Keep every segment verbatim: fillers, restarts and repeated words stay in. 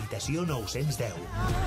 l'habitació nou-cents deu.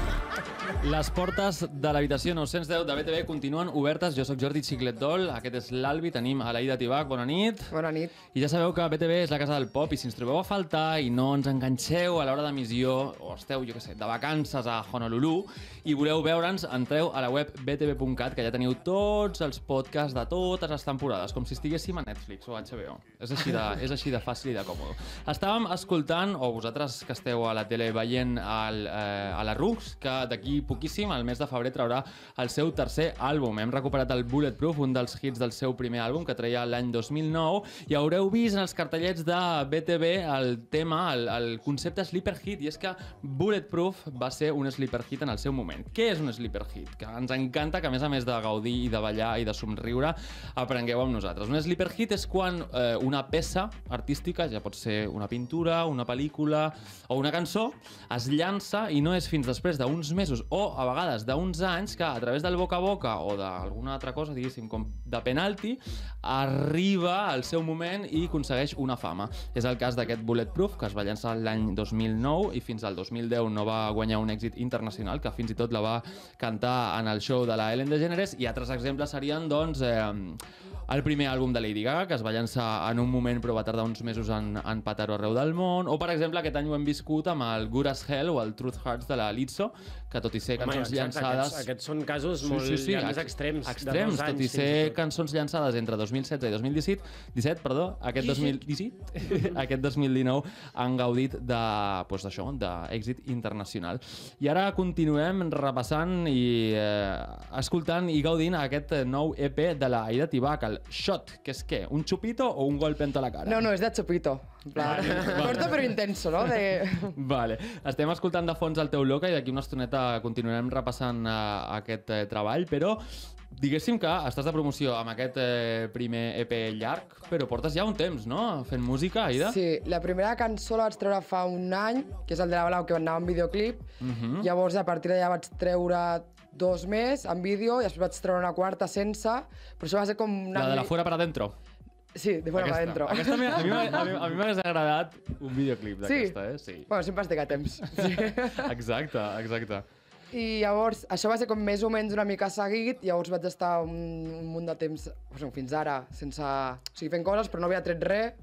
Les portes de l'habitació nou-cents deu de B T V continuen obertes. Jo sóc Jordi Xicletdol, aquest és l'Albi, tenim a l'Aida Tibac, bona nit. Bona nit. I ja sabeu que B T V és la casa del pop i si ens trobeu a faltar i no ens enganxeu a l'hora d'emissió o esteu, jo què sé, de vacances a Honolulu i voleu veure'ns, entreu a la web b t v punt cat, que ja teniu tots els podcasts de totes les temporades, com si estiguéssim a Netflix o a H B O. És així de, és així de fàcil i de còmode. Estàvem escoltant, o vosaltres que esteu a la tele veient el, eh, a la Rux, que d'aquí poquíssim, al mes de febrer, traurà el seu tercer àlbum. Hem recuperat el Bulletproof, un dels hits del seu primer àlbum, que treia l'any dos mil nou, i haureu vist en els cartellets de B T V el tema, el, el concepte sleeper hit, i és que Bulletproof va ser un sleeper hit en el seu moment. Què és un sleeper hit? Que ens encanta que, a més a més de gaudir i de ballar i de somriure, aprengueu amb nosaltres. Un sleeper hit és quan eh, una peça artística, ja pot ser una pintura, una pel·lícula o una cançó, es llança i no és fins després d'uns mesos o a vegades d'uns anys que a través del boca a boca o d'alguna altra cosa, diguéssim, com de penalti, arriba al seu moment i aconsegueix una fama. És el cas d'aquest Bulletproof, que es va llançar l'any dos mil nou i fins al dos mil deu no va guanyar un èxit internacional, que fins i tot la va cantar en el show de la Ellen DeGeneres, i altres exemples serien, doncs, eh, el primer àlbum de Lady Gaga, que es va llançar en un moment però va tardar uns mesos en, en petar-ho arreu del món, o, per exemple, aquest any ho hem viscut amb el Good as Hell o el Truth Hurts de la Lizzo, que tot i ser Home, cançons exacte, llançades... Aquests, aquests són casos Sí, molt sí, sí, ja més ex- extrems. Extrems, de tot i anys, ser fins i tot. cançons llançades entre dos mil setze i dos mil disset, disset, perdó, aquest dos mil disset, aquest dos mil dinou han gaudit de, doncs d'això, d'èxit internacional. I ara continuem repassant i eh, escoltant i gaudint aquest nou E P de la Aida Tibac, el Shot, que és què? Un chupito o un golpe en tota la cara? No, no, és de chupito. En plan, corto però intenso, no? De... Vale. Estem escoltant de fons el Teu Loca i d'aquí una estoneta continuarem repassant uh, aquest uh, treball, però diguéssim que estàs de promoció amb aquest eh, primer E P llarg, però portes ja un temps, no?, fent música, Aida? Sí, la primera cançó la vaig treure fa un any, que és el de la Blau, que anava en videoclip. Uh-huh. Llavors, a partir d'allà vaig treure dos més en vídeo i després vaig treure una quarta sense, però això va ser com... Una... La de la fuera para adentro. Sí, de fuera para adentro. Aquesta a mi, a mi, a mi, a mi m'hagués agradat un videoclip d'aquesta, sí? eh? Sí. Bueno, sempre es té que temps. Sí. Exacte, exacte. I llavors, això va ser com més o menys una mica seguit, llavors vaig estar un, un munt de temps, o sigui, fins ara, sense... O sigui, fent coses, però no havia tret res,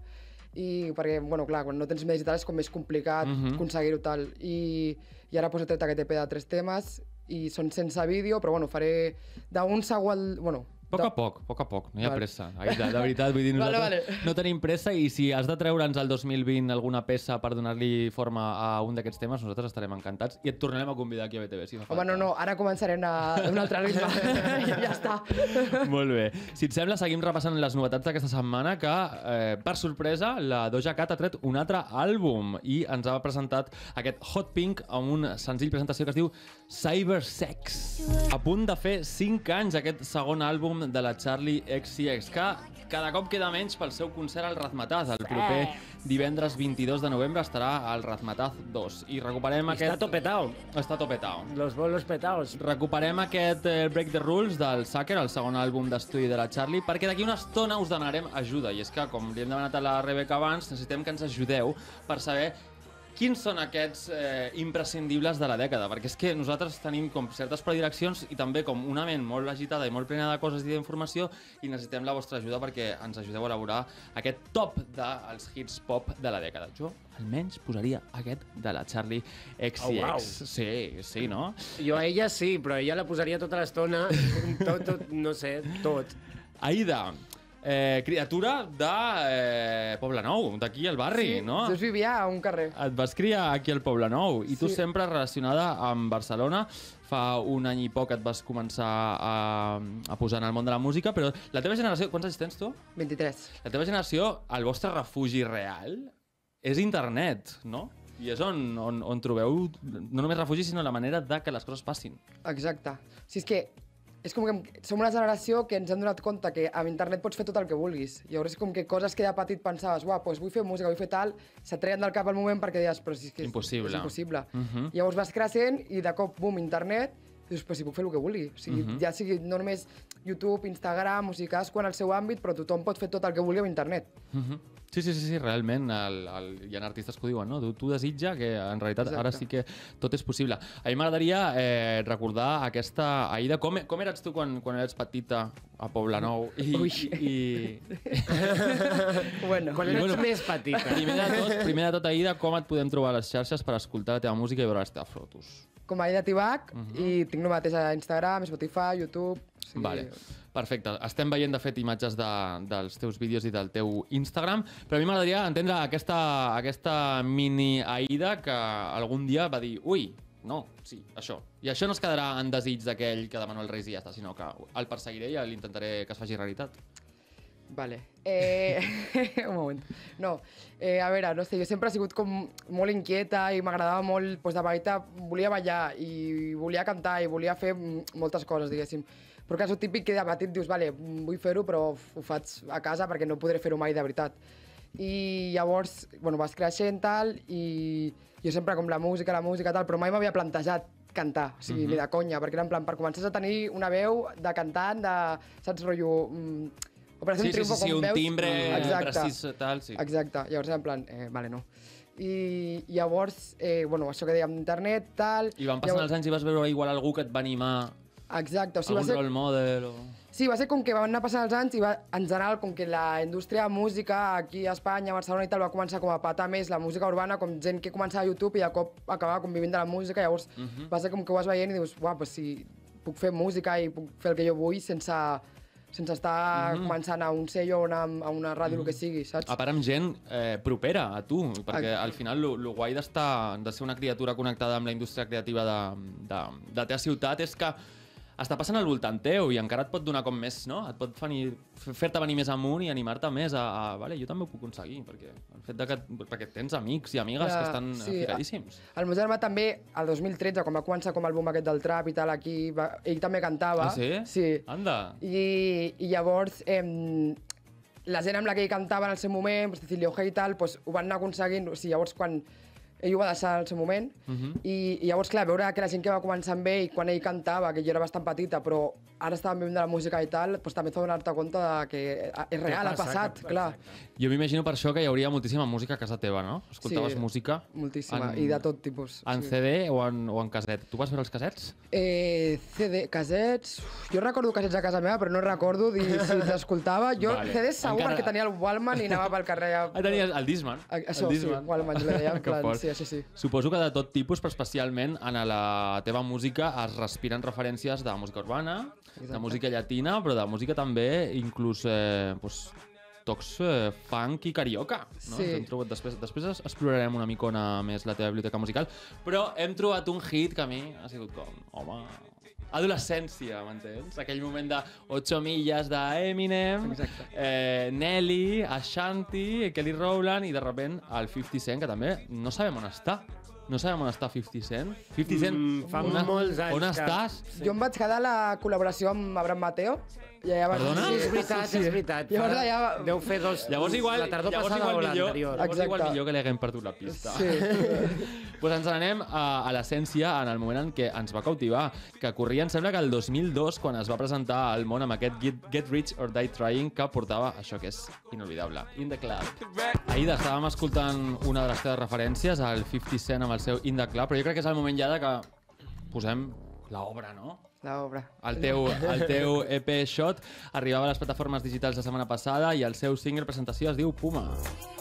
i perquè, bueno, clar, quan no tens més i tal és com més complicat Mhm. aconseguir-ho tal. I, I ara pues, he tret aquest E P de tres temes, i són sense vídeo, però bueno, faré d'un segon... Bueno, A poc de- a poc, a poc a poc, no hi ha Vale. pressa. Aida, de veritat, vull dir, Vale, nosaltres vale. no tenim pressa i si has de treure'ns el dos mil vint alguna peça per donar-li forma a un d'aquests temes, nosaltres estarem encantats i et tornarem a convidar aquí a B T V, si fa falta. Home, no, no, ara començarem a un altre ritme. I ja està. Molt bé. Si et sembla, seguim repassant les novetats d'aquesta setmana, que, eh, per sorpresa, la Doja Cat ha tret un altre àlbum i ens ha presentat aquest Hot Pink amb un senzill presentació que es diu Cybersex. A punt de fer cinc anys aquest segon àlbum de la Charli X C X, que cada cop queda menys pel seu concert al Razmataz. El proper divendres vint-i-dos de novembre estarà al Razmataz dos. I recuperem aquest... Està topetao. Està topetao. Los bolos petaos. Recuperem aquest eh, Break the Rules del Sucker, el segon àlbum d'estudi de la Charli, perquè d'aquí una estona us donarem ajuda. I és que, com li hem demanat a la Rebeca abans, necessitem que ens ajudeu per saber quins són aquests eh, imprescindibles de la dècada, perquè és que nosaltres tenim com certes predileccions i també com una ment molt agitada i molt plena de coses i d'informació, i necessitem la vostra ajuda perquè ens ajudeu a elaborar aquest top dels hits pop de la dècada. Jo almenys posaria aquest de la Charli X C X. Oh, wow. Sí, sí, no? Jo a ella sí, però ella la posaria tota l'estona, tot, tot, no sé, tot. Aida, eh, criatura de eh, Poblenou, d'aquí al barri, Sí, no? jo vivia a un carrer. Et vas criar aquí al Poblenou i tu Sí. sempre relacionada amb Barcelona. Fa un any i poc et vas començar a, a posar en el món de la música, però la teva generació... Quants anys tens tu? vint-i-tres. La teva generació, el vostre refugi real és internet, no? I és on, on, on trobeu no només refugi, sinó la manera de que les coses passin. Exacte. O sigui, és que és com que som una generació que ens hem donat compte que amb internet pots fer tot el que vulguis. Llavors és com que coses que de petit pensaves, uah, doncs vull fer música, vull fer tal, se't treien del cap al moment perquè deies, però si és que és Impossible. és impossible. Mhm. Llavors vas creixent i de cop, bum, internet, dius, però si puc fer el que vulgui. O sigui, Mhm. ja sigui no només YouTube, Instagram, o sigui, cadascú en el seu àmbit, però tothom pot fer tot el que vulgui amb internet. Mhm. Sí, sí, sí, sí, realment, el, el, hi ha artistes que ho diuen, no? Tu, tu desitja que en realitat Exacte. ara sí que tot és possible. A mi m'agradaria eh, recordar aquesta Aïda. Com, com eres tu quan, quan eres petita a Poblenou? I, Ui. i, Bueno, Quan I eres bueno, més petita. primer, de tot, primer de tot, Aïda, com et podem trobar a les xarxes per escoltar la teva música i veure les teves fotos? com a Aïda Tibac, i tinc el mateix a Instagram, Spotify, YouTube... O sigui, Vale, perfecte. Estem veient, de fet, imatges de, dels teus vídeos i del teu Instagram, però a mi m'agradaria entendre aquesta, aquesta mini Aïda que algun dia va dir ui, no, sí, això. I això no es quedarà en desig d'aquell que demano els Reis i ja està, sinó que el perseguiré i l'intentaré que es faci realitat. Vale. Eh, un moment. No, eh, a veure, no sé, jo sempre he sigut com molt inquieta i m'agradava molt, doncs de petita volia ballar i volia cantar i volia fer mm, moltes coses, diguéssim. Però que és el típic que de petit dius, vale, vull fer-ho, però ho faig a casa perquè no podré fer-ho mai de veritat. I llavors, bueno, vas creixent tal, i jo sempre com la música, la música tal, però mai m'havia plantejat cantar, o sigui, Mhm. ni de conya, perquè era en plan, per començar a tenir una veu de cantant, de, saps, rotllo... Mm, Operació Sí, sí, sí, Triunfo, sí, com un veus. timbre Exacte. precís, tal, sí. Exacte, llavors era en plan, eh, vale, no. I llavors, eh, bueno, això que dèiem d'internet, tal... I van passant llavors... els anys i vas veure igual algú que et va animar, Exacte, o sigui, va algun ser... role model o... Sí, va ser com que van anar passant els anys i va, en general, com que la indústria de música aquí a Espanya, a Barcelona i tal, va començar com a patar més la música urbana, com gent que començava a YouTube i de cop acabava com vivint de la música, llavors Mhm. va ser com que ho vas veient i dius, uah, pues si puc fer música i puc fer el que jo vull sense, sense estar Mhm. començant a un sello o anar a una ràdio, el que sigui, saps? A part amb gent eh, propera a tu, perquè al final lo, lo guai d'estar, de ser una criatura connectada amb la indústria creativa de, de, de la teva ciutat és que està passant al voltant teu i encara et pot donar com més, no? Et pot venir- fer-te venir més amunt i animar-te més a, a... Vale, jo també ho puc aconseguir, perquè el fet de que, perquè tens amics i amigues Clar, que estan sí, ficadíssims. El meu germà també, el dos mil tretze, quan va començar com el boom aquest del trap i tal, aquí, va, ell també cantava. Ah, sí? Sí. Anda. I, i llavors, eh, la gent amb la que ell cantava en el seu moment, pues, Cecilio G i tal, pues, ho van anar aconseguint. O sigui, llavors, quan ell ho va deixar en el seu moment, Mhm. i, i llavors, clar, veure que la gent que va començar amb ell, quan ell cantava, que jo era bastant petita, però ara estàvem vivint de la música i tal, pues, també et fa donar-te compte de que és real, ha passa, passat, que- clar. Jo m'imagino per això que hi hauria moltíssima música a casa teva, no? Escoltaves Sí, música Moltíssima, en- i de tot tipus. en sí. C D o en, o en caset. Tu vas veure els casets? Eh, C D, casets... Uf, jo recordo casets a casa meva, però no recordo dir si els escoltava. Jo Vale. C Ds segur Encara- perquè tenia el Walkman i anava pel carrer. A... Ah, tenies el Discman. A- Això, el sí, Discman. Walkman, jo li deia, en Que plan, fort. sí, això sí. Suposo que de tot tipus, però especialment en la teva música es respiren referències de música urbana, de Exacte. música llatina, però de música també, inclús eh, pues, tocs eh, funk i carioca. No? Sí. Hem trobat, després, després es- explorarem una micona més la teva biblioteca musical, però hem trobat un hit que a mi ha sigut com, home, adolescència, m'entens? Aquell moment de ocho millas d'Eminem, Exacte. eh, Nelly, Ashanti, Kelly Rowland i de repent el fifty Cent, que també no sabem on està. No sabem on està fifty Cent. fifty Cent, Mm, fa on, molts anys on que- estàs? Jo em vaig quedar a la col·laboració amb Abraham Mateo. I allà vaig... Perdona? Sí, és veritat, és veritat. Llavors Fa- allà- Deu fer dos... Llavors igual, la tardor llavors passada igual o millor, l'anterior. llavors igual Exacte. millor que li haguem perdut la pista. Sí. Pues ens n'anem a, a l'essència en el moment en què ens va cautivar, que corria, em sembla que el dos mil dos, quan es va presentar al món amb aquest Get, Get Rich or Die Trying, que portava això que és inolvidable, In The Club. Ahir estàvem escoltant una de les teves referències, el fifty Cent amb el seu In The Club, però jo crec que és el moment ja de que posem l'obra, no? L'obra. El teu, el teu E P Shot arribava a les plataformes digitals la setmana passada i el seu single presentació es diu Puma.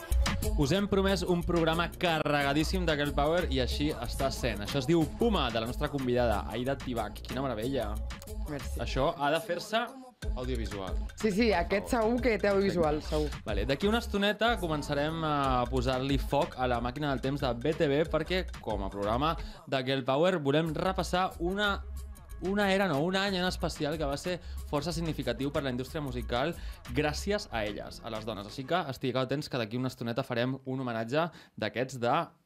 Us hem promès un programa carregadíssim de Girl Power i així està sent. Això es diu Puma, de la nostra convidada, Aïda Tibac. Quina meravella. Merci. Això ha de fer-se audiovisual. Sí, sí, aquest segur que té audiovisual, segur. Vale, d'aquí una estoneta començarem a posar-li foc a la màquina del temps de B T V perquè, com a programa de Girl Power, volem repassar una una era, no, un any en especial que va ser força significatiu per la indústria musical gràcies a elles, a les dones. Així que estigueu atents que d'aquí una estoneta farem un homenatge d'aquests de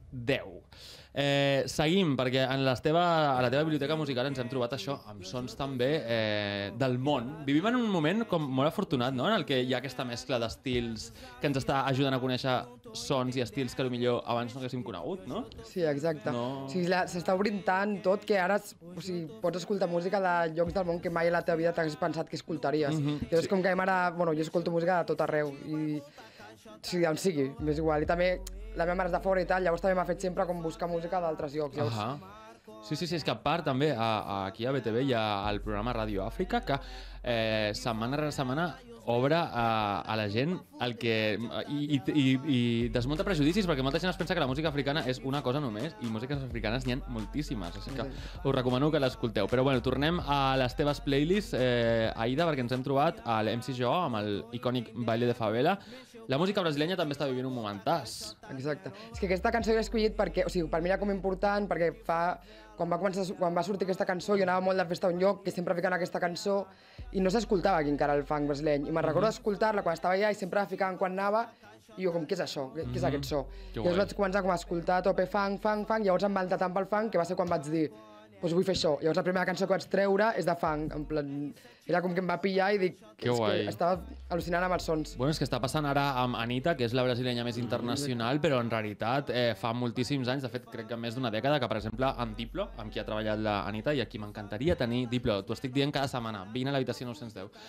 deu. Eh, seguim, perquè en les teva, a la teva biblioteca musical ens hem trobat això, amb sons també eh, del món. Vivim en un moment com molt afortunat, no?, en el que hi ha aquesta mescla d'estils que ens està ajudant a conèixer sons i estils que potser abans no haguéssim conegut, no? Sí, exacte. No. O sigui, la- s'està obrint tant tot que ara o sigui, pots escoltar música de llocs del món que mai a la teva vida t'hagués pensat que escoltaries. Mhm, I és sí. com que a mi m'agrada... Bueno, jo escolto música de tot arreu i... O sigui, on sigui, m'és igual. I també la meva mare és de fora i tal, llavors també m'ha fet sempre com buscar música d'altres llocs. Llavors, Ahà. Sí, sí, sí, és que a part també a, a, aquí a B T V hi ha el programa Radio Àfrica que eh, setmana rere setmana obre a, a la gent el que... I, i, i, i desmunta prejudicis, perquè molta gent es pensa que la música africana és una cosa només, i músiques africanes n'hi ha moltíssimes, així que us recomano que l'escolteu. Però bueno, tornem a les teves playlists, eh, Aida, perquè ens hem trobat a l'M C Jo amb el icònic Baile de Favela. La música brasilenya també està vivint un momentàs. Exacte. És que aquesta cançó l'he escollit perquè, o sigui, per mi era com important, perquè fa... Quan va, començar, quan va sortir aquesta cançó, jo anava molt de festa a un lloc que sempre ficaven aquesta cançó i no s'escoltava aquí encara el funk brasileny. I me'n recordo d'escoltar-la quan estava allà i sempre la ficaven quan anava i jo com, què és això? Què, què és aquest so? Que I llavors guai. vaig començar com a escoltar a tope funk, funk, funk, llavors em va entrar tant pel funk que va ser quan vaig dir doncs vull fer això. Llavors la primera cançó que vaig treure és de funk, en plan... Era com que em va pillar i dic... Que és guai. que estava al·lucinant amb els sons. Bueno, és que està passant ara amb Anitta, que és la brasilenya més internacional, però en realitat eh, fa moltíssims anys, de fet crec que més d'una dècada, que per exemple amb Diplo, amb qui ha treballat la Anitta, i aquí m'encantaria tenir Diplo, t'ho estic dient cada setmana, vine a l'habitació nou cents deu.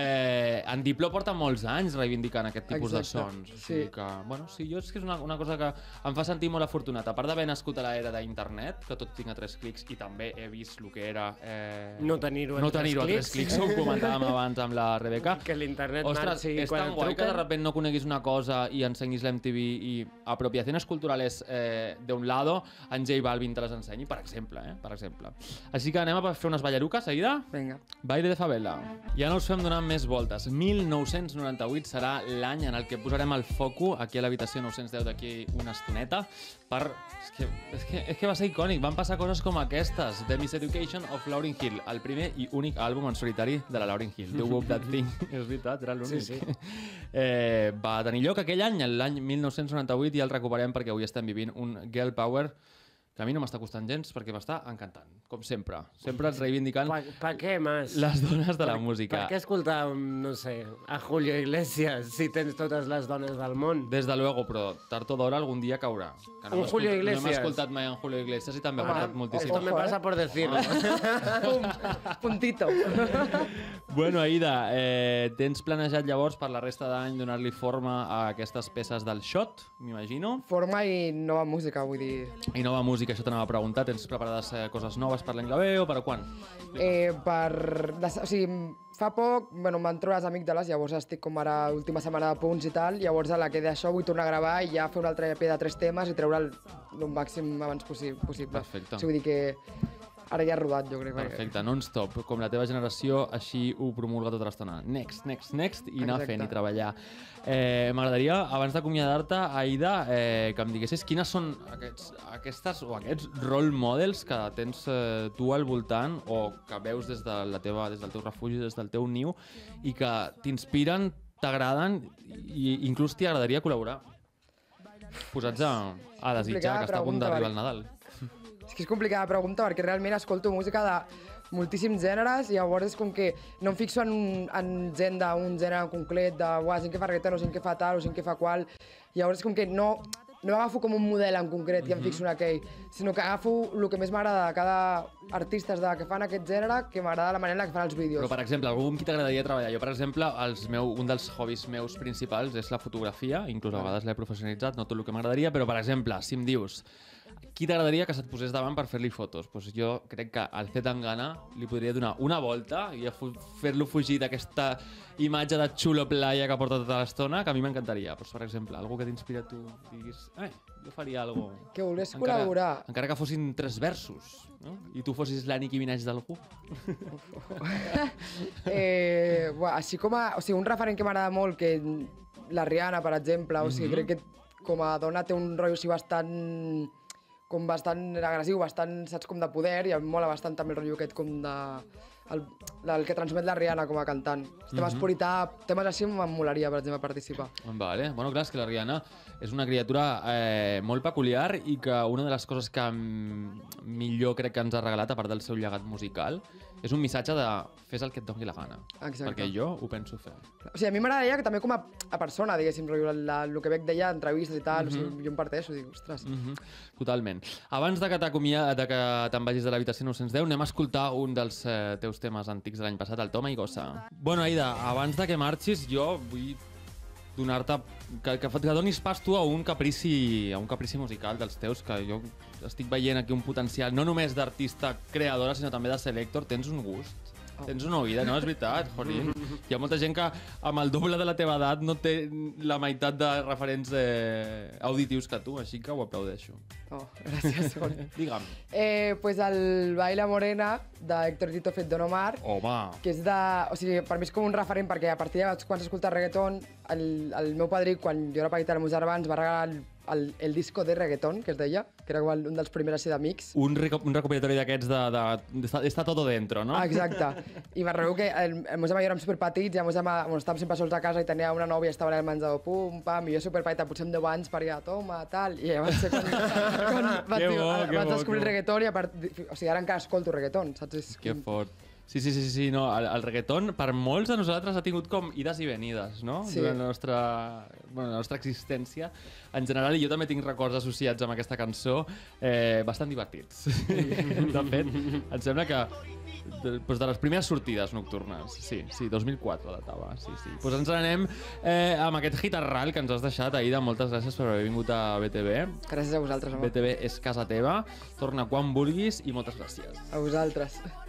Eh, en Diplo porta molts anys reivindicant aquest tipus Exacte, de sons. O sí. sigui que, bueno, sí, jo és que és una, una cosa que em fa sentir molt afortunat. A part d'haver nascut a l'era d'internet, que tot tinc a tres clics, i també he vist el que era... Eh, No tenir-ho a no tres tenir-ho a tres clics. clics, ho comentàvem abans amb la Rebeca. Que l'internet Ostres, marxi és quan tan et guai que de truquen. repente no coneguis una cosa i ensenyis l'M T V i apropiaciones culturales eh, d'un lado, en J Balvin te les ensenyi, per exemple, eh? Per exemple. Així que anem a fer unes ballaruques, seguida? Vinga. Baile de favela. Ja no us fem donar més voltes. mil nou-cents noranta-vuit serà l'any en el que posarem el foco aquí a l'habitació nou cents deu d'aquí una estoneta per... És que, és, que, és que va ser icònic. Van passar coses com aquestes. The Miseducation of Lauryn Hill, el primer i únic àlbum en solitari de la Lauryn Hill. Do Whoop That Thing. És veritat, era l'únic. Sí, sí. Eh, va tenir lloc aquell any, l'any mil nou-cents noranta-vuit, i el recuperem perquè avui estem vivint un girl power que a mi no m'està costant gens perquè m'està encantant, com sempre. Sempre reivindicant Pa, pa què, Mas? les dones de la Per- música. Per què escoltar, no sé, a Julio Iglesias si tens totes les dones del món? Des de luego, però tard o d'hora algun dia caurà. Que no Un hem Julio escoltat- No hem Iglesias. escoltat mai en Julio Iglesias i també ha Home, agradat moltíssim. Esto me Ojo, pasa eh? por decirlo. Pum, puntito. Bueno, Aida, eh, tens planejat llavors per la resta d'any donar-li forma a aquestes peces del Shot, m'imagino? Forma i nova música, vull dir... I nova música, això t'anava a preguntar. Tens preparades eh, coses noves per l'any que ve o per a quan? Eh, per... De, o sigui, fa poc, bueno, m'han trobat les amígdales, llavors estic com ara última setmana de punts i tal, llavors a la que d'això vull tornar a gravar i ja fer un altre E P de tres temes i treure'l el màxim abans possi possible. Perfecte. O sigui, vull dir que ara ja ha rodat, jo crec. Perfecte, non-stop, com la teva generació, així ho promulga tota l'estona. Next, next, next, i anar Exacte. fent i treballar. Eh, M'agradaria, abans d'acomiadar-te, Aida, eh, que em diguessis quines són aquests, aquestes o aquests role models que tens eh, tu al voltant o que veus des, de la teva, des del teu refugi, des del teu niu, i que t'inspiren, t'agraden i inclús t'hi agradaria col·laborar. Posats a, a desitjar, Complicada que està a punt pregunta, d'arribar el perquè- Nadal. És que és complicada la pregunta perquè realment escolto música de moltíssims gèneres i llavors és com que no em fixo en, en gent d'un gènere en concret, de uah, gent que fa reggaeton o gent que fa tal o gent que fa qual. Llavors és com que no, no agafo com un model en concret i em fixo en aquell, sinó que agafo el que més m'agrada de cada artista de, que fan aquest gènere, que m'agrada la manera en la que fan els vídeos. Però, per exemple, algú amb qui t'agradaria treballar? Jo, per exemple, els meu, un dels hobbies meus principals és la fotografia, inclús a vegades l'he professionalitzat, no tot el que m'agradaria, però, per exemple, si em dius qui t'agradaria que se't posés davant per fer-li fotos? Pues jo crec que al Z Tangana li podria donar una volta i fu- fer-lo fugir d'aquesta imatge de xulo playa que porta tota l'estona, que a mi m'encantaria. Pues, per exemple, algú que t'inspira a tu, diguis, eh, jo faria algo... Que volgués col·laborar. Encara que fossin tres versos, no? I tu fossis la Nicki Minaj d'algú. eh, buah, així com a... O sigui, un referent que m'agrada molt, que la Rihanna, per exemple, o sigui, Mhm. crec que com a dona té un rotllo així bastant com bastant agressiu, bastant, saps, com de poder, i em mola bastant també el rotllo aquest com de el, el que transmet la Rihanna com a cantant. Els temes Mhm. purità, temes així em molaria, per exemple, participar. Vale. Bueno, clar, és que la Rihanna és una criatura eh, molt peculiar i que una de les coses que mm, millor crec que ens ha regalat, a part del seu llegat musical, és un missatge de fes el que et doni la gana. Exacte. Perquè jo ho penso fer. O sigui, a mi m'agradaria que també com a, a persona, diguéssim, rotllo, la, el que veig d'ella, entrevistes i tal, mm -hmm. o sigui, jo em parteixo, dic, ostres. Mm -hmm. Totalment. Abans de que t'acomia- de que te'n vagis de l'habitació nou cents deu, anem a escoltar un dels eh, teus temes antics de l'any passat, el Toma i Gossa. Bueno, Aida, abans de que marxis, jo vull donar-te... Que, que, que donis pas tu a un caprici, a un caprici musical dels teus, que jo estic veient aquí un potencial, no només d'artista creadora, sinó també de selector. Tens un gust. Tens una oïda, no? És veritat, Jorín. Hi ha molta gent que amb el doble de la teva edat no té la meitat de referents eh, auditius que tu, així que ho aplaudeixo. Oh, gràcies, Sol. Digue'm. Eh, pues el Baila Morena, d'Héctor Tito fet Don Omar, Home. que és de... O sigui, per mi és com un referent, perquè a partir de quan s'escolta reggaeton, el, el meu padrí, quan jo era petita als meus germans, va regalar el, el, el disco de reggaeton, que es deia, que era com un dels primers així d'amics. Un, reco un recopilatori d'aquests de, de, de, de... Està todo dentro, no? Ah, exacte. I me'n recordo que el, el meu germà i jo érem superpetits, i el meu germà, bueno, estàvem sempre sols a casa i tenia una nòvia, estava allà al menjador, pum, pam, i jo superpetita, potser amb deu anys, per allà, toma, tal, i ja va ser quan, quan vaig, Que bo, vaig que bo, descobrir que bo. el reggaeton, i a part, o sigui, ara encara escolto reggaeton, saps? És Que com- fort. Sí, sí, sí, sí, sí, no, el, el reggaeton per molts de nosaltres ha tingut com ides i venides, no? Sí. Durant la nostra, bueno, la nostra existència en general, i jo també tinc records associats amb aquesta cançó eh, bastant divertits. De fet, em sembla que de, doncs de les primeres sortides nocturnes, sí, sí, dos mil quatre datava, sí, sí. Doncs ens n'anem eh, amb aquest hit arral que ens has deixat, Aida, moltes gràcies per haver vingut a B T V. Gràcies a vosaltres, home. B T V és casa teva, torna quan vulguis i moltes gràcies. A vosaltres.